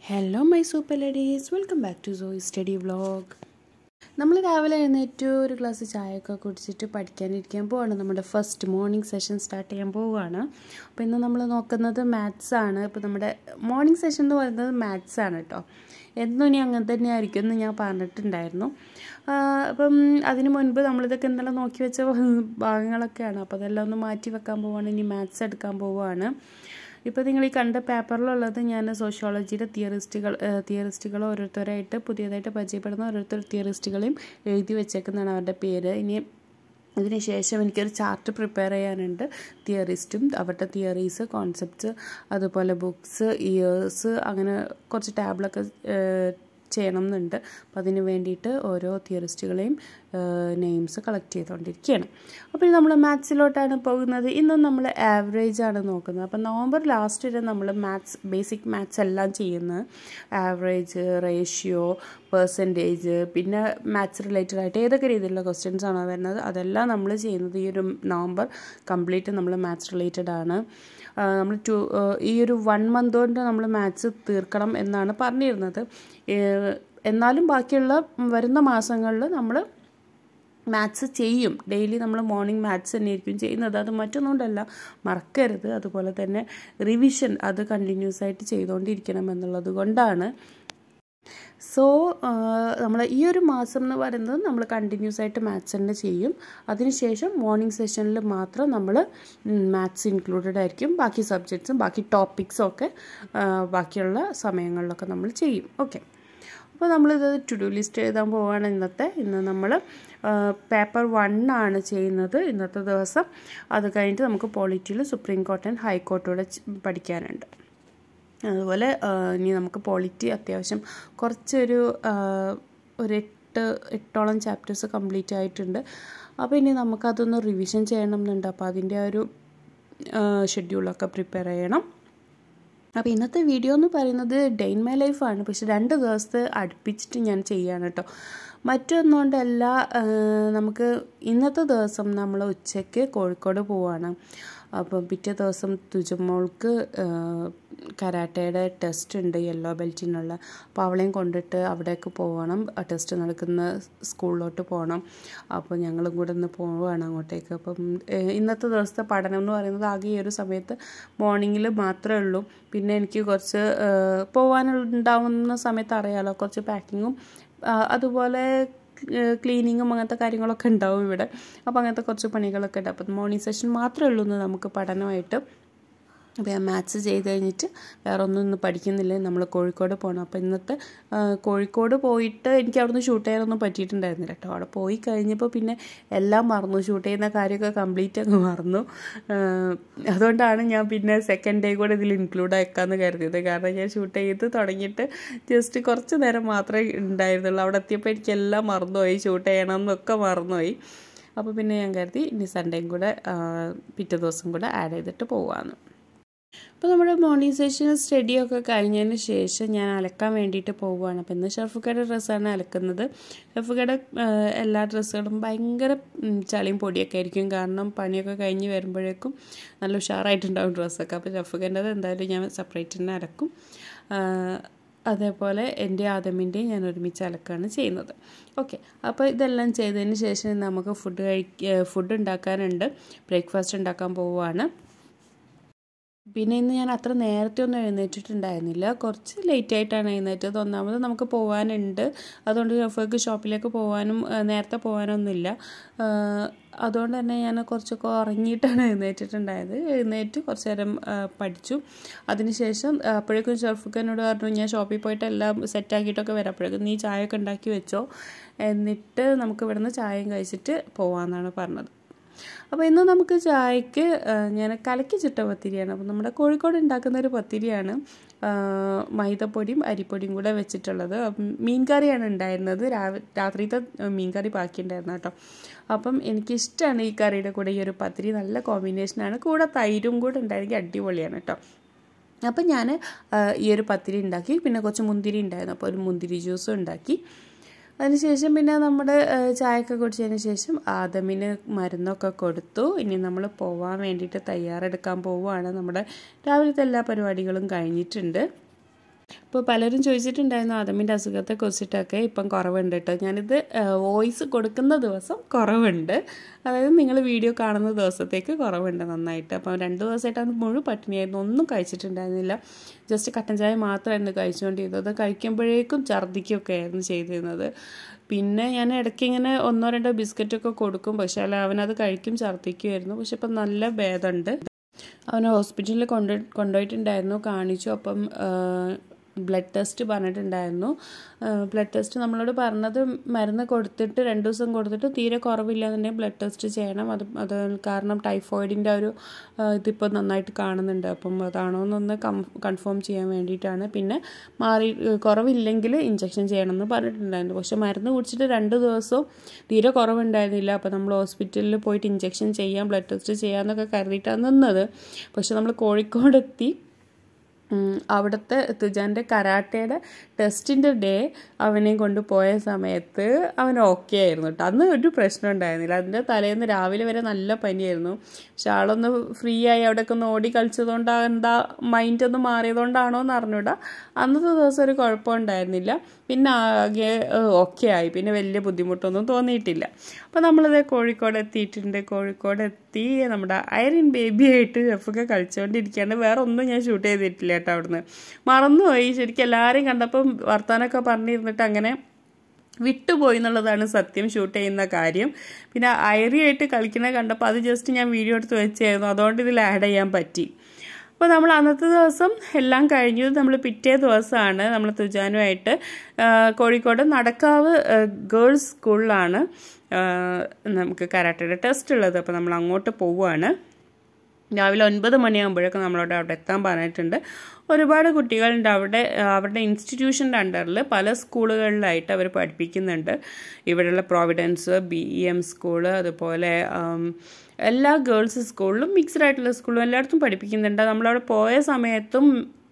Hello my super ladies, welcome back to Zoe Study Vlog. നമ്മൾ രാവിലെ എഴുന്നേറ്റ് ഒരു ഗ്ലാസ് ചായയൊക്കെ കുടിച്ചിട്ട് പഠിക്കാനിരിക്കാൻ പോവാണ്. നമ്മുടെ ഫസ്റ്റ് മോർണിംഗ് സെഷൻ സ്റ്റാർട്ട് ചെയ്യാൻ പോവുകയാണ്. അപ്പോൾ ഇന്ന് നമ്മൾ നോക്കുന്നത് മാത്സ് ആണ്. ഇപ്പോൾ നമ്മുടെ മോർണിംഗ് സെഷൻ എന്ന് പറയുന്നത് മാത്സ് ആണ് കേട്ടോ. എന്നും ഇനി അങ്ങനെ തന്നെ ആയിരിക്കും എന്ന് ഞാൻ പറഞ്ഞിട്ടുണ്ടായിരുന്നു. അപ്പം അതിന് മുൻപ് നമ്മളിതൊക്കെ ഇന്നലെ നോക്കി വെച്ച ഭാഗങ്ങളൊക്കെയാണ്. അപ്പോൾ അതെല്ലാം ഒന്ന് മാറ്റി വെക്കാൻ പോവുകയാണ്. ഇനി മാത്സ് എടുക്കാൻ പോവുകയാണ്. ഇപ്പോൾ നിങ്ങൾ ഈ കണ്ട പേപ്പറിലുള്ളത് ഞാൻ സോഷ്യോളജിയുടെ തിയറിസ്റ്റുകൾ ഓരോരുത്തരായിട്ട് പുതിയതായിട്ട് പരിചയപ്പെടുന്ന ഓരോരുത്തർ തിയറിസ്റ്റുകളെയും എഴുതി വെച്ചേക്കുന്നതാണ് അവരുടെ പേര്. ഇനി ഇതിന് ശേഷം എനിക്കൊരു ചാർട്ട് പ്രിപ്പയർ ചെയ്യാനുണ്ട്. തിയറിസ്റ്റും അവരുടെ തിയറീസ്, കോൺസെപ്റ്റ്സ്, അതുപോലെ ബുക്സ്, ഇയേഴ്സ്, അങ്ങനെ കുറച്ച് ടാബിളൊക്കെ ചെയ്യണം എന്നുണ്ട്. അപ്പോൾ അതിന് വേണ്ടിയിട്ട് ഓരോ തിയറിസ്റ്റുകളെയും നെയിംസ് കളക്ട് ചെയ്തുകൊണ്ടിരിക്കുകയാണ്. അപ്പോൾ നമ്മൾ മാത്സിലോട്ടാണ് പോകുന്നത്. ഇന്നും നമ്മൾ ആവറേജ് ആണ് നോക്കുന്നത്. അപ്പോൾ നവംബർ ലാസ്റ്റ് വരെ നമ്മൾ ബേസിക് മാത്സ് എല്ലാം ചെയ്യുന്നത്. ആവറേജ്, റേഷ്യോ, പെർസെൻറ്റേജ്, പിന്നെ മാത്സ് റിലേറ്റഡ് ആയിട്ട് ഏതൊക്കെ രീതിയിലുള്ള ക്വസ്റ്റ്യൻസ് ആണോ വരുന്നത് അതെല്ലാം നമ്മൾ ചെയ്യുന്നത്. ഈ ഒരു നവംബർ കംപ്ലീറ്റ് നമ്മൾ മാത്സ് റിലേറ്റഡ് ആണ്. നമ്മൾ ഈ ഒരു 1 month കൊണ്ട് നമ്മൾ മാത്സ് തീർക്കണം എന്നാണ് പറഞ്ഞിരുന്നത്. എന്നാലും ബാക്കിയുള്ള വരുന്ന മാസങ്ങളിൽ നമ്മൾ മാത്സ് ചെയ്യും. ഡെയിലി നമ്മൾ മോർണിംഗ് മാത്സ് തന്നെയായിരിക്കും ചെയ്യുന്നത്. അത് മറ്റൊന്നുകൊണ്ടല്ല, മറക്കരുത്. അതുപോലെ തന്നെ റിവിഷൻ അത് കണ്ടിന്യൂസ് ആയിട്ട് ചെയ്തുകൊണ്ടിരിക്കണം എന്നുള്ളത് കൊണ്ടാണ്. സോ നമ്മൾ ഈ ഒരു മാസം എന്ന് പറയുന്നത് നമ്മൾ കണ്ടിന്യൂസ് ആയിട്ട് മാത്സ് തന്നെ ചെയ്യും. അതിനുശേഷം മോർണിംഗ് സെഷനിൽ മാത്രം നമ്മൾ മാത്സ് ഇൻക്ലൂഡഡ് ആയിരിക്കും. ബാക്കി സബ്ജക്ട്സും ബാക്കി ടോപ്പിക്സും ഒക്കെ ബാക്കിയുള്ള സമയങ്ങളിലൊക്കെ നമ്മൾ ചെയ്യും. ഓക്കെ, അപ്പോൾ നമ്മളിത് ടു ഡു ലിസ്റ്റ് എഴുതാൻ പോവുകയാണ്. ഇന്ന് നമ്മൾ പേപ്പർ 1 ആണ് ചെയ്യുന്നത് ഇന്നത്തെ ദിവസം. അത് കഴിഞ്ഞിട്ട് നമുക്ക് പോളിറ്റിയിൽ സുപ്രീം കോർട്ട് ആൻഡ് ഹൈക്കോർട്ടൂടെ പഠിക്കാനുണ്ട്. അതുപോലെ ഇനി നമുക്ക് പോളിറ്റി അത്യാവശ്യം കുറച്ചൊരു 8ഓളം ചാപ്റ്റേഴ്സ് കംപ്ലീറ്റ് ആയിട്ടുണ്ട്. അപ്പോൾ ഇനി നമുക്കതൊന്ന് റിവിഷൻ ചെയ്യണം എന്നുണ്ട്. അപ്പോൾ അതിൻ്റെ ഒരു ഷെഡ്യൂളൊക്കെ പ്രിപ്പയർ ചെയ്യണം. അപ്പോൾ ഇന്നത്തെ വീഡിയോ എന്ന് പറയുന്നത് ഡേ ഇൻ മൈ ലൈഫാണ്. പക്ഷെ 2 ദിവസത്തെ അടുപ്പിച്ചിട്ട് ഞാൻ ചെയ്യാണ് കേട്ടോ. മറ്റൊന്നുകൊണ്ടല്ല, നമുക്ക് ഇന്നത്തെ ദിവസം നമ്മൾ ഉച്ചയ്ക്ക് കോഴിക്കോട് പോവാണ്. അപ്പം പിറ്റേ ദിവസം തുജമോൾക്ക് കരാട്ടയുടെ ടെസ്റ്റ് ഉണ്ട്, യെല്ലോ ബെൽറ്റിനുള്ള. അപ്പോൾ അവളെയും കൊണ്ടിട്ട് അവിടേക്ക് പോകണം. ടെസ്റ്റ് നടക്കുന്ന സ്കൂളിലോട്ട് പോകണം. അപ്പോൾ ഞങ്ങളും കൂടെ ഒന്ന് പോവുകയാണ് അങ്ങോട്ടേക്ക്. അപ്പം ഇന്നത്തെ ദിവസത്തെ പഠനം എന്ന് പറയുന്നത് ആകെ ഈ ഒരു സമയത്ത് മോർണിംഗിൽ മാത്രമേ ഉള്ളൂ. പിന്നെ എനിക്ക് കുറച്ച് പോകാനുണ്ടാവുന്ന സമയത്ത് അറിയാമല്ലോ, കുറച്ച് പാക്കിങ്ങും അതുപോലെ ക്ലീനിങ്ങും അങ്ങനത്തെ കാര്യങ്ങളൊക്കെ ഉണ്ടാവും ഇവിടെ. അപ്പോൾ അങ്ങനത്തെ കുറച്ച് പണികളൊക്കെ ഉണ്ട്. അപ്പം മോർണിംഗ് സെഷൻ മാത്രമേ ഉള്ളൂ നമുക്ക് പഠനമായിട്ട്. അപ്പോൾ ഞാൻ മാത്സ് ചെയ്ത് കഴിഞ്ഞിട്ട് വേറെ ഒന്നും പഠിക്കുന്നില്ല. നമ്മൾ കോഴിക്കോട് പോകണം. അപ്പോൾ ഇന്നത്തെ കോഴിക്കോട് പോയിട്ട് എനിക്ക് അവിടുന്ന് ഷൂട്ട് ചെയ്യാനൊന്നും പറ്റിയിട്ടുണ്ടായിരുന്നില്ല കേട്ടോ. അവിടെ പോയി കഴിഞ്ഞപ്പോൾ പിന്നെ എല്ലാം മറന്നു. ഷൂട്ട് ചെയ്യുന്ന കാര്യമൊക്കെ കംപ്ലീറ്റ് അങ്ങ് മറന്നു. അതുകൊണ്ടാണ് ഞാൻ പിന്നെ സെക്കൻഡ് ഡേ കൂടെ ഇതിൽ ഇൻക്ലൂഡ് ആക്കാമെന്ന് കരുതിയത്. കാരണം ഞാൻ ഷൂട്ട് ചെയ്ത് തുടങ്ങിയിട്ട് ജസ്റ്റ് കുറച്ച് നേരം മാത്രമേ ഉണ്ടായിരുന്നുള്ളൂ. അവിടെ എത്തിയപ്പോൾ എനിക്കെല്ലാം മറന്നുപോയി, ഷൂട്ട് ചെയ്യണം എന്നൊക്കെ മറന്നുപോയി. അപ്പോൾ പിന്നെ ഞാൻ കരുതി ഇനി സൺഡേയും കൂടെ പിറ്റേ ദിവസം കൂടെ ആഡ് ചെയ്തിട്ട് പോകാമെന്ന്. അപ്പോൾ നമ്മുടെ മോർണിംഗ് സെഷൻ സ്റ്റഡിയൊക്കെ കഴിഞ്ഞതിന് ശേഷം ഞാൻ അലക്കാൻ വേണ്ടിയിട്ട് പോവുകയാണ്. അപ്പോൾ ഇന്ന് ഷർഫുക്കയുടെ ഡ്രസ്സാണ് അലക്കുന്നത്. ഷർഫുക്കയുടെ എല്ലാ ഡ്രസ്സുകളും ഭയങ്കര ചളിയും പൊടിയൊക്കെ ആയിരിക്കും. കാരണം പണിയൊക്കെ കഴിഞ്ഞ് വരുമ്പോഴേക്കും നല്ല ഉഷാറായിട്ടുണ്ടാവും ഡ്രസ്സൊക്കെ. അപ്പോൾ ഷർഫുക്കൻ്റെത് എന്തായാലും ഞാൻ സെപ്പറേറ്റ് തന്നെ അലക്കും. അതേപോലെ എൻ്റെ ആദമിൻ്റെയും ഞാൻ ഒരുമിച്ച് അലക്കാണ് ചെയ്യുന്നത്. ഓക്കെ, അപ്പോൾ ഇതെല്ലാം ചെയ്തതിന് ശേഷം നമുക്ക് ഫുഡ് ഉണ്ടാക്കാനുണ്ട്. ബ്രേക്ക്ഫാസ്റ്റ് ഉണ്ടാക്കാൻ പോവുകയാണ്. പിന്നെ ഇന്ന് ഞാൻ അത്ര നേരത്തെ ഒന്നും എഴുന്നേറ്റിട്ടുണ്ടായിരുന്നില്ല. കുറച്ച് ലേറ്റായിട്ടാണ് എഴുന്നേറ്റത്. ഒന്നാമത് നമുക്ക് പോകാനുണ്ട്. അതുകൊണ്ട് ഷഫക്ക് ഷോപ്പിലേക്ക് പോകാനും നേരത്തെ പോകാനൊന്നുമില്ല. അതുകൊണ്ട് തന്നെ ഞാൻ കുറച്ചൊക്കെ ഉറങ്ങിയിട്ടാണ് എഴുന്നേറ്റ് കുറച്ച് നേരം പഠിച്ചു. അതിനുശേഷം അപ്പോഴേക്കും ഷഫക്ക് എന്നോട് പറഞ്ഞു, ഞാൻ ഷോപ്പിൽ പോയിട്ട് എല്ലാം സെറ്റാക്കിയിട്ടൊക്കെ വരാം, അപ്പോഴേക്കും നീ ചായയൊക്കെ ഉണ്ടാക്കി വെച്ചോ, എന്നിട്ട് നമുക്ക് ഇവിടുന്ന് ചായയും കഴിച്ചിട്ട് പോകാമെന്നാണ് പറഞ്ഞത്. അപ്പോൾ ഇന്ന് നമുക്ക് ചായക്ക് ഞാൻ കലക്കി ചുട്ട പത്തിരിയാണ്. അപ്പോൾ നമ്മുടെ കോഴിക്കോട് ഉണ്ടാക്കുന്ന ഒരു പത്തിരിയാണ്. മൈദപ്പൊടിയും അരിപ്പൊടിയും കൂടെ വെച്ചിട്ടുള്ളത്. മീൻ കറിയാണ് ഉണ്ടായിരുന്നത്. രാത്രിത്തെ മീൻ കറി ബാക്കിയുണ്ടായിരുന്നു കേട്ടോ. അപ്പം എനിക്കിഷ്ടമാണ് ഈ കറിയുടെ കൂടെ ഈ ഒരു പത്തിരി. നല്ല കോമ്പിനേഷനാണ്. കൂടെ തൈരും കൂടെ ഉണ്ടായിരിക്കും, അടിപൊളിയാണ് കേട്ടോ. അപ്പം ഞാൻ ഈ ഒരു പത്തിരി ഉണ്ടാക്കി. പിന്നെ കുറച്ച് മുന്തിരി ഉണ്ടായിരുന്നു, അപ്പോൾ ഒരു മുന്തിരി ജ്യൂസും ഉണ്ടാക്കി. അതിനുശേഷം പിന്നെ നമ്മുടെ ചായയൊക്കെ കുടിച്ചതിന് ശേഷം ആദമിന് മരുന്നൊക്കെ കൊടുത്തു. ഇനി നമ്മൾ പോകാൻ വേണ്ടിയിട്ട് തയ്യാറെടുക്കാൻ പോവുകയാണ്. നമ്മുടെ രാവിലത്തെ എല്ലാ പരിപാടികളും കഴിഞ്ഞിട്ടുണ്ട്. അപ്പോൾ പലരും ചോദിച്ചിട്ടുണ്ടായിരുന്നു ആദമിൻ്റെ അസുഖത്തെക്കുറിച്ചിട്ടൊക്കെ. ഇപ്പം കുറവുണ്ട് കേട്ടോ. ഞാനിത് വോയിസ് കൊടുക്കുന്ന ദിവസം കുറവുണ്ട്, അതായത് നിങ്ങൾ വീഡിയോ കാണുന്ന ദിവസത്തേക്ക് കുറവുണ്ട് നന്നായിട്ട്. അപ്പം 2 ദിവസമായിട്ട് അത് മുഴുവൻ പട്ടിണിയായിരുന്നു, ഒന്നും കഴിച്ചിട്ടുണ്ടായിരുന്നില്ല. ജസ്റ്റ് കട്ടൻ ചായ മാത്രമായിരുന്നു കഴിച്ചുകൊണ്ടിരുന്നത്. കഴിക്കുമ്പോഴേക്കും ഛർദ്ദിക്കുകയൊക്കെ ആയിരുന്നു ചെയ്തിരുന്നത്. പിന്നെ ഞാൻ ഇടയ്ക്ക് ഇങ്ങനെ 1-2 ബിസ്ക്കറ്റൊക്കെ കൊടുക്കും, പക്ഷേ അല്ല അവനത് കഴിക്കും, ഛർദ്ദിക്കുമായിരുന്നു. പക്ഷെ ഇപ്പം നല്ല ഭേദമുണ്ട്. അവനെ ഹോസ്പിറ്റലിൽ കൊണ്ടുപോയിട്ടുണ്ടായിരുന്നു, കാണിച്ചു. അപ്പം ബ്ലഡ് ടെസ്റ്റ് പറഞ്ഞിട്ടുണ്ടായിരുന്നു. ബ്ലഡ് ടെസ്റ്റ് നമ്മളോട് പറഞ്ഞത് മരുന്ന് കൊടുത്തിട്ട് 2 ദിവസം കൊടുത്തിട്ട് തീരെ കുറവില്ലാന്നുണ്ടെങ്കിൽ ബ്ലഡ് ടെസ്റ്റ് ചെയ്യണം. അത് കാരണം ടൈഫോയിഡിൻ്റെ ഒരു ഇതിപ്പോൾ നന്നായിട്ട് കാണുന്നുണ്ട്. അപ്പം അതാണോ എന്നൊന്ന് കൺഫേം ചെയ്യാൻ വേണ്ടിയിട്ടാണ്. പിന്നെ കുറവില്ലെങ്കിൽ ഇഞ്ചക്ഷൻ ചെയ്യണമെന്ന് പറഞ്ഞിട്ടുണ്ടായിരുന്നു. പക്ഷെ മരുന്ന് കുടിച്ചിട്ട് 2 ദിവസവും തീരെ കുറവുണ്ടായിരുന്നില്ല. അപ്പോൾ നമ്മൾ ഹോസ്പിറ്റലിൽ പോയിട്ട് ഇഞ്ചക്ഷൻ ചെയ്യാം, ബ്ലഡ് ടെസ്റ്റ് ചെയ്യാമെന്നൊക്കെ കരുതിയിട്ടാണ് നിന്നത്. പക്ഷെ നമ്മൾ കോഴിക്കോടെത്തി. അവിടുത്തെ തുജാൻ്റെ കരാട്ടയുടെ ടെസ്റ്റിൻ്റെ ഡേ അവനെയും കൊണ്ട് പോയ സമയത്ത് അവൻ ഓക്കെ ആയിരുന്നു കേട്ടോ. അന്ന് ഒരു പ്രശ്നം ഉണ്ടായിരുന്നില്ല. അതിൻ്റെ തലേന്ന് രാവിലെ വരെ നല്ല പനിയായിരുന്നു. പക്ഷെ ആളൊന്ന് ഫ്രീ ആയി അവിടെയൊക്കെ ഒന്ന് ഓടി കളിച്ചതുകൊണ്ടാ എന്താ മൈൻഡൊന്ന് മാറിയതുകൊണ്ടാണോ എന്ന് അറിഞ്ഞൂടാ, അന്നത്തെ ദിവസം ഒരു കുഴപ്പമുണ്ടായിരുന്നില്ല. പിന്നെ ആകെ ഓക്കെ ആയി, പിന്നെ വലിയ ബുദ്ധിമുട്ടൊന്നും തോന്നിയിട്ടില്ല. അപ്പോൾ നമ്മളിത് കോഴിക്കോട് എത്തിയിട്ടുണ്ട്. കോഴിക്കോടെത്തി നമ്മുടെ ഐറിൻ ബേബിയായിട്ട് ഷെഫൊക്കെ കളിച്ചുകൊണ്ടിരിക്കുകയാണ്. വേറെ ഒന്നും ഞാൻ ഷൂട്ട് ചെയ്തിട്ടില്ല കേട്ടോ. അവിടുന്ന് മറന്നുപോയി. ശരിക്കും എല്ലാവരെയും കണ്ടപ്പം വർത്താനമൊക്കെ പറഞ്ഞിരുന്നിട്ട് അങ്ങനെ വിട്ടുപോയി എന്നുള്ളതാണ് സത്യം, ഷൂട്ട് ചെയ്യുന്ന കാര്യം. പിന്നെ ഐറിയായിട്ട് കളിക്കുന്നത് കണ്ടപ്പോൾ അത് ജസ്റ്റ് ഞാൻ വീഡിയോ എടുത്ത് വെച്ചായിരുന്നു, അതുകൊണ്ട് ഇതിൽ ആഡ് ചെയ്യാൻ പറ്റി. അപ്പോൾ നമ്മൾ അന്നത്തെ ദിവസം എല്ലാം കഴിഞ്ഞു. നമ്മൾ പിറ്റേ ദിവസമാണ് നമ്മൾ തുജാനുമായിട്ട് കോഴിക്കോട് നടക്കാവ് ഗേൾസ് സ്കൂളിലാണ് നമുക്ക് കരാട്ടയുടെ ടെസ്റ്റ് ഉള്ളത്. അപ്പോൾ നമ്മൾ അങ്ങോട്ട് പോവുകയാണ്. രാവിലെ 9 മണിയാകുമ്പോഴേക്കും നമ്മളോട് അവിടെ എത്താൻ പറഞ്ഞിട്ടുണ്ട്. ഒരുപാട് കുട്ടികളുണ്ട് അവിടെ. അവരുടെ ഇൻസ്റ്റിറ്റ്യൂഷൻ്റെ അണ്ടറിൽ പല സ്കൂളുകളിലായിട്ട് അവർ പഠിപ്പിക്കുന്നുണ്ട്. ഇവിടെയുള്ള പ്രോവിഡൻസ്, BEM സ്കൂള്, അതുപോലെ എല്ലാ ഗേൾസ് സ്കൂളിലും മിക്സ്ഡ് ആയിട്ടുള്ള സ്കൂളും എല്ലായിടത്തും പഠിപ്പിക്കുന്നുണ്ട്. നമ്മളവിടെ പോയ സമയത്തും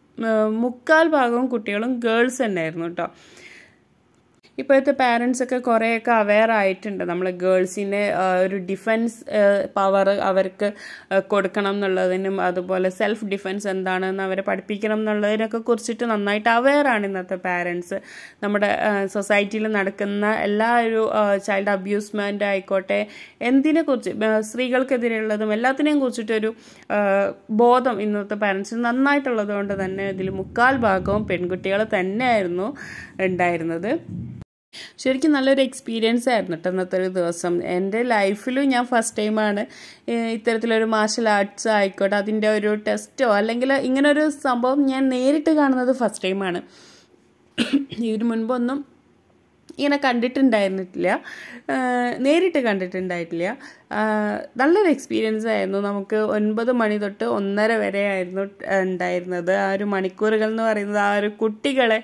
3/4 കുട്ടികളും ഗേൾസ് തന്നെയായിരുന്നു കേട്ടോ. ഇപ്പോഴത്തെ പാരൻസൊക്കെ കുറേയൊക്കെ അവെയർ ആയിട്ടുണ്ട്. നമ്മൾ ഗേൾസിന് ഒരു ഡിഫെൻസ് പവർ അവർക്ക് കൊടുക്കണം എന്നുള്ളതിനും, അതുപോലെ സെൽഫ് ഡിഫെൻസ് എന്താണെന്ന് അവരെ പഠിപ്പിക്കണം എന്നുള്ളതിനൊക്കെ കുറിച്ചിട്ട് നന്നായിട്ട് അവെയറാണ് ഇന്നത്തെ പാരൻസ്. നമ്മുടെ സൊസൈറ്റിയിൽ നടക്കുന്ന എല്ലാ ഒരു ചൈൽഡ് അബ്യൂസ്മെൻ്റ് ആയിക്കോട്ടെ, എന്തിനെക്കുറിച്ച് സ്ത്രീകൾക്കെതിരെയുള്ളതും എല്ലാത്തിനെയും കുറിച്ചിട്ടൊരു ബോധം ഇന്നത്തെ പാരൻസിന് നന്നായിട്ടുള്ളത് കൊണ്ട് തന്നെ ഇതിൽ 3/4 പെൺകുട്ടികൾ തന്നെയായിരുന്നു ഉണ്ടായിരുന്നത്. ശരിക്കും നല്ലൊരു എക്സ്പീരിയൻസ് ആയിരുന്നു കേട്ടോ ഇന്നത്തെ ഒരു ദിവസം. എൻ്റെ ലൈഫിലും ഞാൻ ഫസ്റ്റ് ടൈമാണ് ഇത്തരത്തിലൊരു മാർഷൽ ആർട്സ് ആയിക്കോട്ടെ അതിൻ്റെ ഒരു ടെസ്റ്റോ അല്ലെങ്കിൽ ഇങ്ങനൊരു സംഭവം ഞാൻ നേരിട്ട് കാണുന്നത് ഫസ്റ്റ് ടൈമാണ്. ഇതിനു മുൻപൊന്നും ഇങ്ങനെ കണ്ടിട്ടുണ്ടായിരുന്നിട്ടില്ല, നേരിട്ട് കണ്ടിട്ടുണ്ടായിട്ടില്ല. നല്ലൊരു എക്സ്പീരിയൻസ് ആയിരുന്നു. നമുക്ക് 9 മണി തൊട്ട് 1:30 വരെ ആയിരുന്നു ഉണ്ടായിരുന്നത്. ആ ഒരു മണിക്കൂറുകൾ എന്ന് പറയുന്നത് ആ ഒരു കുട്ടികളെ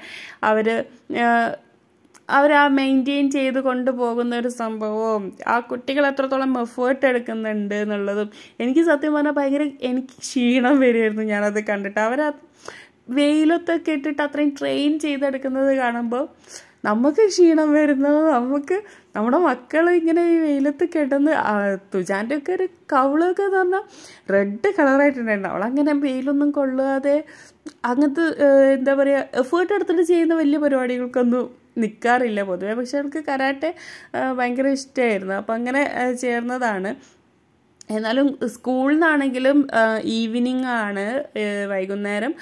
അവർ മെയിൻറ്റെയിൻ ചെയ്ത് കൊണ്ടുപോകുന്ന ഒരു സംഭവവും ആ കുട്ടികൾ എത്രത്തോളം എഫേർട്ട് എടുക്കുന്നുണ്ട് എന്നുള്ളതും എനിക്ക് സത്യം പറഞ്ഞാൽ എനിക്ക് ക്ഷീണം വരുമായിരുന്നു ഞാനത് കണ്ടിട്ട്. അവർ വെയിലത്തൊക്കെ ഇട്ടിട്ട് അത്രയും ട്രെയിൻ ചെയ്തെടുക്കുന്നത് കാണുമ്പോൾ നമുക്ക് ക്ഷീണം വരുന്നത്, നമ്മുടെ മക്കൾ ഇങ്ങനെ ഈ വെയിലത്ത് കിടന്ന് തുജാൻ്റെ ഒക്കെ ഒരു കവിളൊക്കെ എന്ന് പറഞ്ഞാൽ റെഡ് കളറായിട്ടുണ്ടായിരുന്നു. അവളങ്ങനെ വെയിലൊന്നും കൊള്ളാതെ അങ്ങനത്തെ എന്താ പറയുക എഫേർട്ട് എടുത്തിട്ട് ചെയ്യുന്ന വലിയ പരിപാടികൾക്കൊന്നും നിൽക്കാറില്ല പൊതുവേ. പക്ഷെ അവൾക്ക് കരാട്ടെ ഭയങ്കര ഇഷ്ടമായിരുന്നു. അപ്പം അങ്ങനെ ചേർന്നതാണ്. എന്നാലും സ്കൂളിൽ നിന്നാണെങ്കിലും ഈവനിങ് ആണ്, വൈകുന്നേരം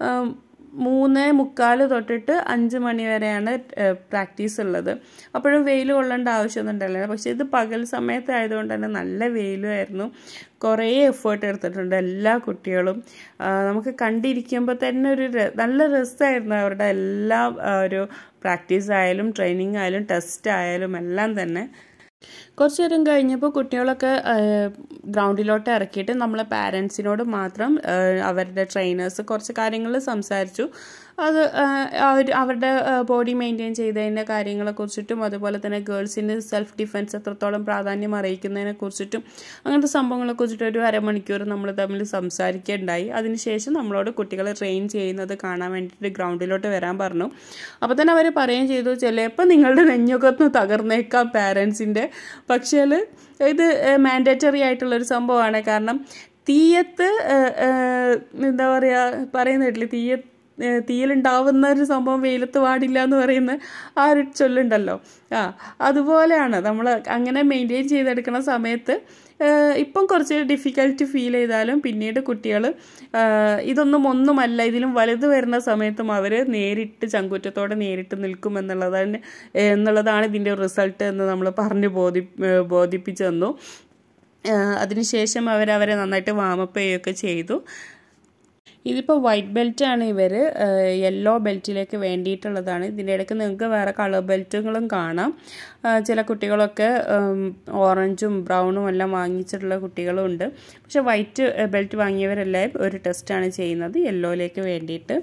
3:45 തൊട്ടിട്ട് 5 മണി വരെയാണ് പ്രാക്ടീസ് ഉള്ളത്. അപ്പോഴും വെയിൽ കൊള്ളേണ്ട ആവശ്യമൊന്നും ഉണ്ടായില്ല. പക്ഷേ ഇത് പകൽ സമയത്തായതുകൊണ്ട് തന്നെ നല്ല വെയിലുമായിരുന്നു. കുറേ എഫേർട്ട് എടുത്തിട്ടുണ്ട് എല്ലാ കുട്ടികളും. നമുക്ക് കണ്ടിരിക്കുമ്പോൾ തന്നെ ഒരു നല്ല രസമായിരുന്നു അവരുടെ എല്ലാ ഒരു പ്രാക്ടീസ് ആയാലും ട്രെയിനിങ് ആയാലും ടെസ്റ്റ് ആയാലും എല്ലാം തന്നെ. കുറച്ച് നേരം കഴിഞ്ഞപ്പോൾ കുട്ടികളൊക്കെ ഗ്രൗണ്ടിലോട്ട് ഇറക്കിയിട്ട് നമ്മളെ പാരൻസിനോട് മാത്രം അവരുടെ ട്രെയിനേഴ്സ് കുറച്ച് കാര്യങ്ങൾ സംസാരിച്ചു. അത് അവരുടെ ബോഡി മെയിൻറ്റെയിൻ ചെയ്തതിൻ്റെ കാര്യങ്ങളെക്കുറിച്ചിട്ടും അതുപോലെ തന്നെ ഗേൾസിന് സെൽഫ് ഡിഫെൻസ് എത്രത്തോളം പ്രാധാന്യം അറിയിക്കുന്നതിനെ കുറിച്ചിട്ടും അങ്ങനത്തെ സംഭവങ്ങളെക്കുറിച്ചിട്ട് ഒരു അരമണിക്കൂർ നമ്മൾ തമ്മിൽ സംസാരിക്കുകയുണ്ടായി. അതിനുശേഷം നമ്മളോട് കുട്ടികളെ ട്രെയിൻ ചെയ്യുന്നത് കാണാൻ വേണ്ടിയിട്ട് ഗ്രൗണ്ടിലോട്ട് വരാൻ പറഞ്ഞു. അപ്പോൾ തന്നെ അവർ പറയുകയും ചെയ്തു, ചിലപ്പോൾ നിങ്ങളുടെ നെഞ്ഞൊക്കെ ഒന്ന് തകർന്നേക്കാം പാരൻസിൻ്റെ, പക്ഷേ ഇത് മാൻഡേറ്ററി ആയിട്ടുള്ളൊരു സംഭവമാണ്. കാരണം തീയത്ത് എന്താ പറയുക പറയുന്നില്ല, തീയിലുണ്ടാവുന്ന ഒരു സംഭവം വെയിലത്ത് പാടില്ല എന്ന് പറയുന്ന ആ ഒരു ചൊല്ലുണ്ടല്ലോ, അതുപോലെയാണ് നമ്മൾ അങ്ങനെ മെയിൻറ്റെയിൻ ചെയ്തെടുക്കുന്ന സമയത്ത് ഇപ്പം കുറച്ച് ഡിഫിക്കൽട്ട് ഫീൽ ചെയ്താലും പിന്നീട് കുട്ടികൾ ഒന്നുമല്ല, ഇതിലും വലുത് വരുന്ന സമയത്തും അവർ നേരിട്ട് ചങ്കൂറ്റത്തോടെ നേരിട്ട് നിൽക്കും എന്നുള്ളതാണ് ഇതിൻ്റെ റിസൾട്ട് എന്ന് നമ്മൾ പറഞ്ഞ് ബോധിപ്പിച്ചു തന്നു. അതിനുശേഷം അവരെ നന്നായിട്ട് വാമപ്പ് ചെയ്യുകയൊക്കെ ചെയ്തു. ഇതിപ്പോൾ വൈറ്റ് ബെൽറ്റാണ്, ഇവർ യെല്ലോ ബെൽറ്റിലേക്ക് വേണ്ടിയിട്ടുള്ളതാണ്. ഇതിൻ്റെ ഇടയ്ക്ക് നിങ്ങൾക്ക് വേറെ കളർ ബെൽറ്റുകളും കാണാം. ചില കുട്ടികളൊക്കെ ഓറഞ്ചും ബ്രൗണും എല്ലാം വാങ്ങിച്ചിട്ടുള്ള കുട്ടികളും ഉണ്ട്. പക്ഷേ വൈറ്റ് ബെൽറ്റ് വാങ്ങിയവരെല്ലാം ഒരു ടെസ്റ്റാണ് ചെയ്യുന്നത് യെല്ലോയിലേക്ക് വേണ്ടിയിട്ട്.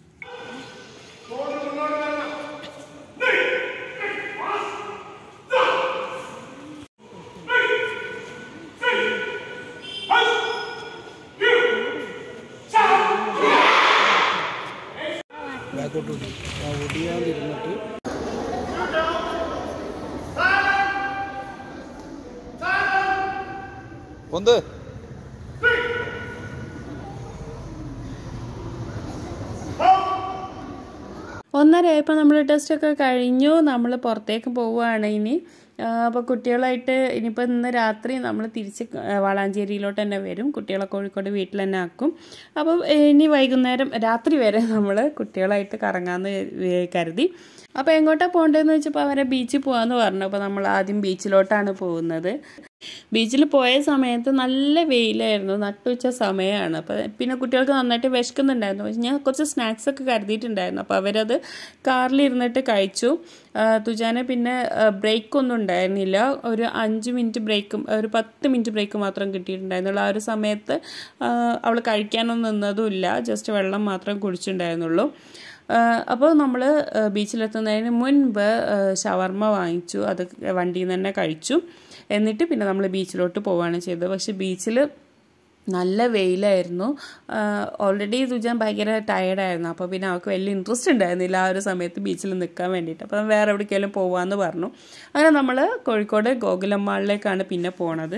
ഒന്നരയായപ്പോൾ നമ്മൾ ടെസ്റ്റൊക്കെ കഴിഞ്ഞു, നമ്മൾ പുറത്തേക്ക് പോവുകയാണ് ഇനി. അപ്പോൾ കുട്ടികളായിട്ട് ഇനിയിപ്പോൾ ഇന്ന് രാത്രി നമ്മൾ തിരിച്ച് വളാഞ്ചേരിയിലോട്ട് തന്നെ വരും. കുട്ടികളെ കോഴിക്കോട് വീട്ടിൽ തന്നെ ആക്കും. അപ്പം ഇനി വൈകുന്നേരം രാത്രി വരെ നമ്മൾ കുട്ടികളായിട്ട് കറങ്ങാമെന്ന് കരുതി. അപ്പോൾ എങ്ങോട്ടാണ് പോകേണ്ടതെന്ന് വെച്ചപ്പോൾ അവരെ ബീച്ചിൽ പോകാമെന്ന് പറഞ്ഞു. അപ്പോൾ നമ്മൾ ആദ്യം ബീച്ചിലോട്ടാണ് പോകുന്നത്. ബീച്ചിൽ പോയ സമയത്ത് നല്ല വെയിലായിരുന്നു, നട്ടുച്ച സമയമാണ്. അപ്പോൾ പിന്നെ കുട്ടികൾക്ക് നന്നായിട്ട് വിശക്കുന്നുണ്ടായിരുന്നു. പക്ഷെ ഞാൻ കുറച്ച് സ്നാക്സൊക്കെ കരുതിയിട്ടുണ്ടായിരുന്നു. അപ്പോൾ അവരത് കാറിലിരുന്നിട്ട് കഴിച്ചു. തുജാനെ പിന്നെ ബ്രേക്കൊന്നും ഉണ്ടായിരുന്നില്ല, ഒരു 5 മിനിറ്റ് ബ്രേക്കും ഒരു 10 മിനിറ്റ് ബ്രേക്ക് മാത്രം കിട്ടിയിട്ടുണ്ടായിരുന്നുള്ളൂ. ആ ഒരു സമയത്ത് അവൾ കഴിക്കാനൊന്നും നിന്നതുമില്ല, ജസ്റ്റ് വെള്ളം മാത്രം കുടിച്ചിട്ടുണ്ടായിരുന്നുള്ളൂ. അപ്പോൾ നമ്മൾ ബീച്ചിലെത്തുന്നതിന് മുൻപ് ഷവർമ്മ വാങ്ങിച്ചു, അത് വണ്ടിയിൽ നിന്ന് തന്നെ കഴിച്ചു. എന്നിട്ട് പിന്നെ നമ്മൾ ബീച്ചിലോട്ട് പോവുകയാണ് ചെയ്തത്. പക്ഷെ ബീച്ചിൽ നല്ല വെയിലായിരുന്നു. ഓൾറെഡി തുജാൻ ഭയങ്കര ടയേർഡായിരുന്നു. അപ്പോൾ പിന്നെ അവൾക്ക് വലിയ ഇൻട്രസ്റ്റ് ഉണ്ടായിരുന്നില്ല ആ ഒരു സമയത്ത് ബീച്ചിൽ നിൽക്കാൻ വേണ്ടിയിട്ട്. അപ്പോൾ വേറെ എവിടേക്കെങ്കിലും പോകാമെന്ന് പറഞ്ഞു. അങ്ങനെ നമ്മൾ കോഴിക്കോട് ഗോകുലം മാളിലേക്കാണ് പിന്നെ പോണത്.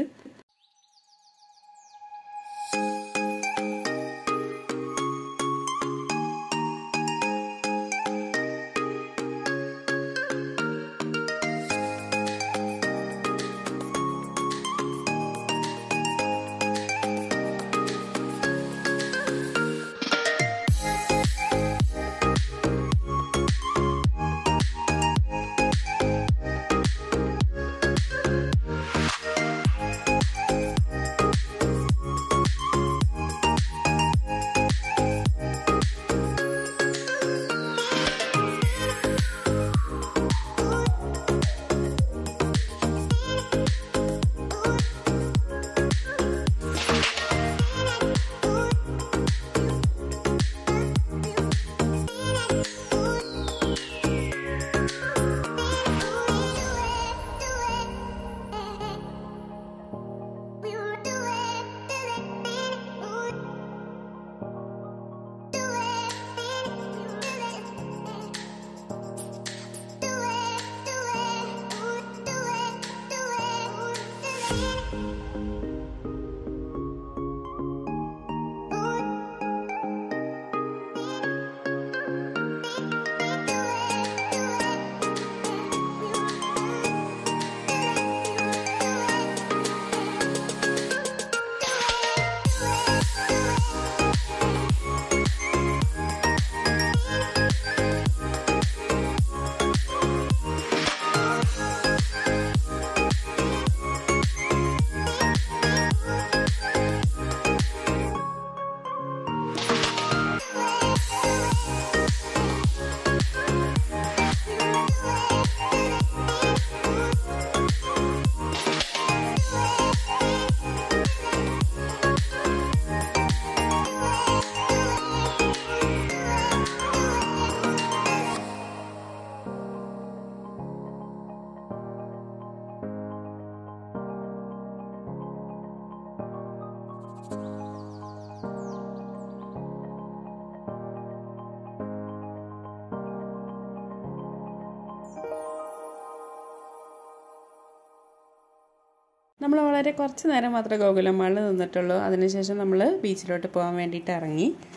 നമ്മൾ വളരെ കുറച്ച് നേരം മാത്രമേ ഗോകുലം മാളിൽ നിന്നിട്ടുള്ളൂ. അതിനുശേഷം നമ്മൾ ബീച്ചിലോട്ട് പോകാൻ വേണ്ടിയിട്ട് ഇറങ്ങി.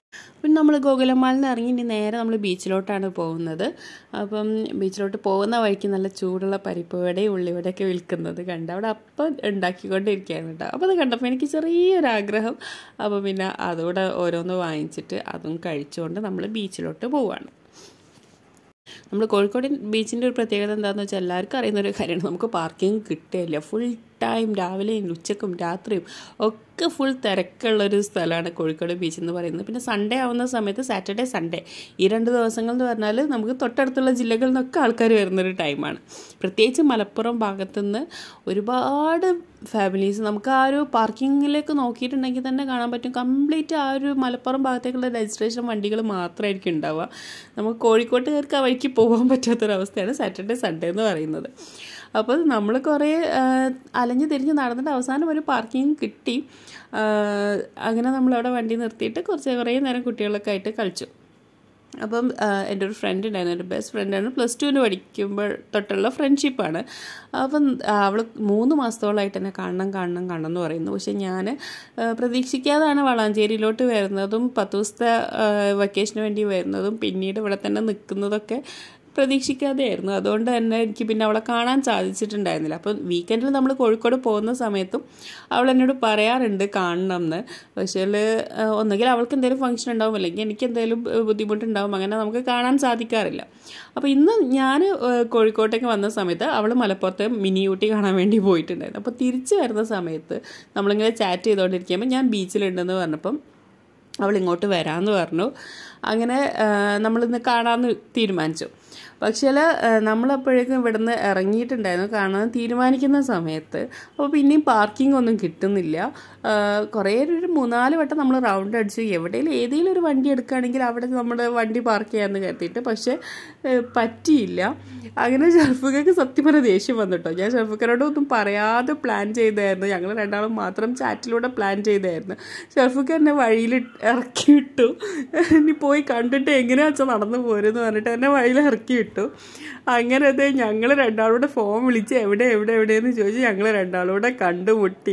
പിന്നെ നമ്മൾ ഗോകുലമാളിൽ നിന്ന് ഇറങ്ങി ഇനി നേരെ നമ്മൾ ബീച്ചിലോട്ടാണ് പോകുന്നത്. അപ്പം ബീച്ചിലോട്ട് പോകുന്ന വഴിക്ക് നല്ല ചൂടുള്ള പരിപ്പ് വടയും ഉള്ളിവടയൊക്കെ വിൽക്കുന്നത് കണ്ട് അവിടെ അപ്പം ഉണ്ടാക്കിക്കൊണ്ടിരിക്കുകയാണ് കേട്ടോ. അപ്പോൾ അത് കണ്ടപ്പോൾ എനിക്ക് ചെറിയൊരാഗ്രഹം. അപ്പോൾ പിന്നെ അതുകൂടെ ഓരോന്ന് വാങ്ങിച്ചിട്ട് അതും കഴിച്ചുകൊണ്ട് നമ്മൾ ബീച്ചിലോട്ട് പോവുകയാണ്. നമ്മൾ കോഴിക്കോട് ബീച്ചിൻ്റെ ഒരു പ്രത്യേകത എന്താണെന്ന് വെച്ചാൽ എല്ലാവർക്കും അറിയുന്നൊരു കാര്യമാണ്, നമുക്ക് പാർക്കിംഗ് കിട്ടില്ല. ഫുൾ ടൈം രാവിലെയും ഉച്ചക്കും രാത്രിയും ഒക്കെ ഫുൾ തിരക്കുള്ളൊരു സ്ഥലമാണ് കോഴിക്കോട് ബീച്ച് എന്ന് പറയുന്നത്. പിന്നെ സൺഡേ ആവുന്ന സമയത്ത് സാറ്റർഡേ സൺഡേ ഈ 2 ദിവസങ്ങൾ എന്ന് പറഞ്ഞാൽ നമുക്ക് തൊട്ടടുത്തുള്ള ജില്ലകളിൽ നിന്നൊക്കെ ആൾക്കാർ വരുന്നൊരു ടൈമാണ്. പ്രത്യേകിച്ച് മലപ്പുറം ഭാഗത്തുനിന്ന് ഒരുപാട് ഫാമിലീസ് നമുക്ക് ആ ഒരു പാർക്കിങ്ങിലേക്ക് നോക്കിയിട്ടുണ്ടെങ്കിൽ തന്നെ കാണാൻ പറ്റും. കംപ്ലീറ്റ് ആ ഒരു മലപ്പുറം ഭാഗത്തേക്കുള്ള രജിസ്ട്രേഷൻ വണ്ടികൾ മാത്രമായിരിക്കും ഉണ്ടാവുക. നമുക്ക് കോഴിക്കോട്ടുകാർക്ക് ആ വഴിക്ക് പോകാൻ പറ്റാത്തൊരവസ്ഥയാണ് സാറ്റർഡേ സൺഡേ എന്ന് പറയുന്നത്. അപ്പോൾ നമ്മൾ കുറേ അലഞ്ഞ് തിരിഞ്ഞ് നടന്നിട്ട് അവസാനം ഒരു പാർക്കിംഗ് കിട്ടി. അങ്ങനെ നമ്മളവിടെ വണ്ടി നിർത്തിയിട്ട് കുറേ നേരം കുട്ടികളൊക്കെ ആയിട്ട് കളിച്ചു. അപ്പം എൻ്റെ ഒരു ഫ്രണ്ട് ഉണ്ടായിരുന്നു, എൻ്റെ ബെസ്റ്റ് ഫ്രണ്ടാണ്. +2 പഠിക്കുമ്പോൾ തൊട്ടുള്ള ഫ്രണ്ട്ഷിപ്പാണ്. അപ്പം അവൾ 3 മാസത്തോളമായിട്ട് എന്നെ കാണണം എന്ന് പറയുന്നു. പക്ഷെ ഞാൻ പ്രതീക്ഷിക്കാതാണ് വളാഞ്ചേരിയിലോട്ട് വരുന്നതും 10 ദിവസത്തെ വെക്കേഷന് വേണ്ടി വരുന്നതും പിന്നീട് ഇവിടെ തന്നെ നിൽക്കുന്നതൊക്കെ പ്രതീക്ഷിക്കാതെയായിരുന്നു. അതുകൊണ്ട് തന്നെ എനിക്ക് പിന്നെ അവളെ കാണാൻ സാധിച്ചിട്ടുണ്ടായിരുന്നില്ല. അപ്പം വീക്കെൻഡിൽ നമ്മൾ കോഴിക്കോട് പോകുന്ന സമയത്തും അവൾ എന്നോട് പറയാറുണ്ട് കാണണം എന്ന്. പക്ഷേ ഒന്നുകിൽ അവൾക്ക് എന്തെങ്കിലും ഫംഗ്ഷൻ ഉണ്ടാവും, അല്ലെങ്കിൽ എനിക്ക് എന്തെങ്കിലും ബുദ്ധിമുട്ടുണ്ടാവും, അങ്ങനെ നമുക്ക് കാണാൻ സാധിക്കാറില്ല. അപ്പോൾ ഇന്ന് ഞാൻ കോഴിക്കോട്ടേക്ക് വന്ന സമയത്ത് അവൾ മലപ്പുറത്തെ മിനി ഊട്ടി കാണാൻ വേണ്ടി പോയിട്ടുണ്ടായിരുന്നു. അപ്പോൾ തിരിച്ച് വരുന്ന സമയത്ത് നമ്മളിങ്ങനെ ചാറ്റ് ചെയ്തുകൊണ്ടിരിക്കുമ്പോൾ ഞാൻ ബീച്ചിലുണ്ടെന്ന് പറഞ്ഞപ്പം അവൾ ഇങ്ങോട്ട് വരാമെന്ന് പറഞ്ഞു. അങ്ങനെ നമ്മളിന്ന് കാണാമെന്ന് തീരുമാനിച്ചു. പക്ഷേ നമ്മളപ്പോഴേക്കും ഇവിടുന്ന് ഇറങ്ങിയിട്ടുണ്ടായിരുന്നു കാണാൻ തീരുമാനിക്കുന്ന സമയത്ത്. അപ്പോൾ പിന്നെയും പാർക്കിംഗ് ഒന്നും കിട്ടുന്നില്ല. കുറേ ഒരു 3-4 വട്ടം നമ്മൾ റൗണ്ട് അടിച്ചു. ഏതെങ്കിലും ഒരു വണ്ടി എടുക്കുകയാണെങ്കിൽ അവിടെ നമ്മുടെ വണ്ടി പാർക്ക് ചെയ്യാമെന്ന് കരുതിയിട്ട്, പക്ഷേ പറ്റിയില്ല. അങ്ങനെ ഷർഫുഖയ്ക്ക് സത്യം പറഞ്ഞ ദേഷ്യം വന്നിട്ടോ. ഞാൻ ഷർഫുഖനോട് ഒന്നും പറയാതെ പ്ലാൻ ചെയ്തായിരുന്നു, ഞങ്ങൾ രണ്ടാളും മാത്രം ചാറ്റിലൂടെ പ്ലാൻ ചെയ്തായിരുന്നു. ഷർഫുഖ എന്നെ വഴിയിൽ ഇറക്കി വിട്ടു. ഇനി പോയി കണ്ടിട്ട് എങ്ങനെയാ വെച്ചാൽ നടന്നു പോരെന്ന് പറഞ്ഞിട്ട് എന്നെ വഴിയിൽ ഇറക്കി വിട്ടു. അങ്ങനെ അത് ഞങ്ങൾ രണ്ടാളൂടെ ഫോൺ വിളിച്ച് എവിടെയെന്ന് ചോദിച്ച് ഞങ്ങൾ രണ്ടാളൂടെ കണ്ടുമുട്ടി.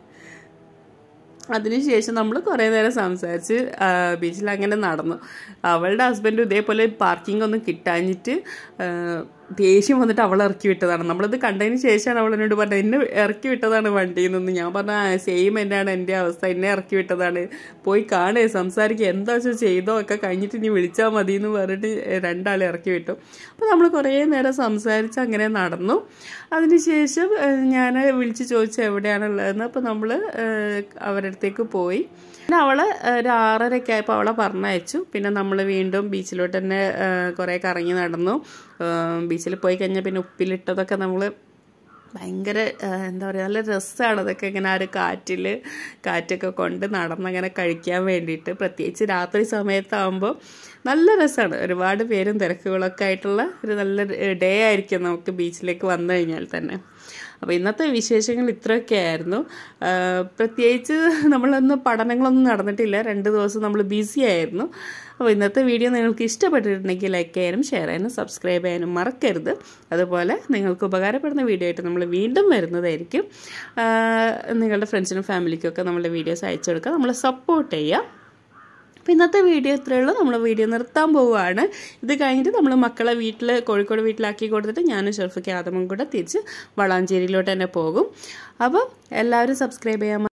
അതിനുശേഷം നമ്മൾ കുറേ നേരം സംസാരിച്ച് ബീച്ചിൽ അങ്ങനെ നടന്നു. അവളുടെ ഹസ്ബൻഡ് ഇതേപോലെ പാർക്കിംഗ് ഒന്നും കിട്ടാഞ്ഞിട്ട് ദേഷ്യം വന്നിട്ട് അവളെ ഇറക്കി വിട്ടതാണ്. നമ്മളത് കണ്ടതിന് ശേഷമാണ് അവൾ എന്നോട് പറഞ്ഞത് എന്നെ ഇറക്കി വിട്ടതാണ് വണ്ടിയിൽ നിന്ന്. ഞാൻ പറഞ്ഞ സെയിം തന്നെയാണ് എൻ്റെ അവസ്ഥ, എന്നെ ഇറക്കി വിട്ടതാണ്, പോയി കാണേ സംസാരിക്കുക, എന്താ വെച്ചാൽ ചെയ്തോ ഒക്കെ കഴിഞ്ഞിട്ട് ഇനി വിളിച്ചാൽ മതി എന്ന് പറഞ്ഞിട്ട് രണ്ടാളെ ഇറക്കി വിട്ടു. അപ്പോൾ നമ്മൾ കുറേ നേരം സംസാരിച്ച് അങ്ങനെ നടന്നു. അതിനുശേഷം ഞാൻ വിളിച്ച് ചോദിച്ചു എവിടെയാണുള്ളതെന്ന്. അപ്പോൾ നമ്മൾ അവരുടെ അടുത്തേക്ക് പോയി. പിന്നെ അവൾ ഒരു 6:30 ആയപ്പോൾ അവളെ പറഞ്ഞയച്ചു. പിന്നെ നമ്മൾ വീണ്ടും ബീച്ചിലോട്ട് തന്നെ കുറേ കറങ്ങി നടന്നു. ബീച്ചിൽ പോയി കഴിഞ്ഞാൽ പിന്നെ ഉപ്പിലിട്ടതൊക്കെ നമ്മൾ ഭയങ്കര എന്താ പറയുക, നല്ല രസമാണ് അതൊക്കെ. ഇങ്ങനെ ആ ഒരു കാറ്റൊക്കെ കൊണ്ട് നടന്നങ്ങനെ കഴിക്കാൻ വേണ്ടിയിട്ട്, പ്രത്യേകിച്ച് രാത്രി സമയത്താകുമ്പോൾ നല്ല രസമാണ്. ഒരുപാട് പേരും തിരക്കുകളൊക്കെ ആയിട്ടുള്ള ഒരു നല്ല ഡേ ആയിരിക്കും നമുക്ക് ബീച്ചിലേക്ക് വന്നു കഴിഞ്ഞാൽ തന്നെ. അപ്പോൾ ഇന്നത്തെ വിശേഷങ്ങൾ ഇത്രയൊക്കെ ആയിരുന്നു. പ്രത്യേകിച്ച് നമ്മളൊന്നും പഠനങ്ങളൊന്നും നടന്നിട്ടില്ല, 2 ദിവസം നമ്മൾ ബിസി ആയിരുന്നു. അപ്പോൾ ഇന്നത്തെ വീഡിയോ നിങ്ങൾക്ക് ഇഷ്ടപ്പെട്ടിട്ടുണ്ടെങ്കിൽ ലൈക്ക് ചെയ്യാനും ഷെയർ ചെയ്യാനും സബ്സ്ക്രൈബ് ചെയ്യാനും മറക്കരുത്. അതുപോലെ നിങ്ങൾക്ക് ഉപകാരപ്പെടുന്ന വീഡിയോ ആയിട്ട് നമ്മൾ വീണ്ടും വരുന്നതായിരിക്കും. നിങ്ങളുടെ ഫ്രണ്ട്സിനും ഫാമിലിക്കൊക്കെ നമ്മളുടെ വീഡിയോസ് അയച്ചു കൊടുക്കുക, നമ്മളെ സപ്പോർട്ട് ചെയ്യുക. അപ്പോൾ ഇന്നത്തെ വീഡിയോ ഇത്രയേ ഉള്ളൂ. നമ്മൾ വീഡിയോ നിർത്താൻ പോവുകയാണ്. ഇത് കഴിഞ്ഞിട്ട് നമ്മൾ മക്കളെ കോഴിക്കോട് വീട്ടിലാക്കി കൊടുത്തിട്ട് ഞാനും ഷർഫുഖ ആദമും കൂടെ തിരിച്ച് വളാഞ്ചേരിയിലോട്ട് തന്നെ പോകും. അപ്പോൾ എല്ലാവരും സബ്സ്ക്രൈബ് ചെയ്യാൻ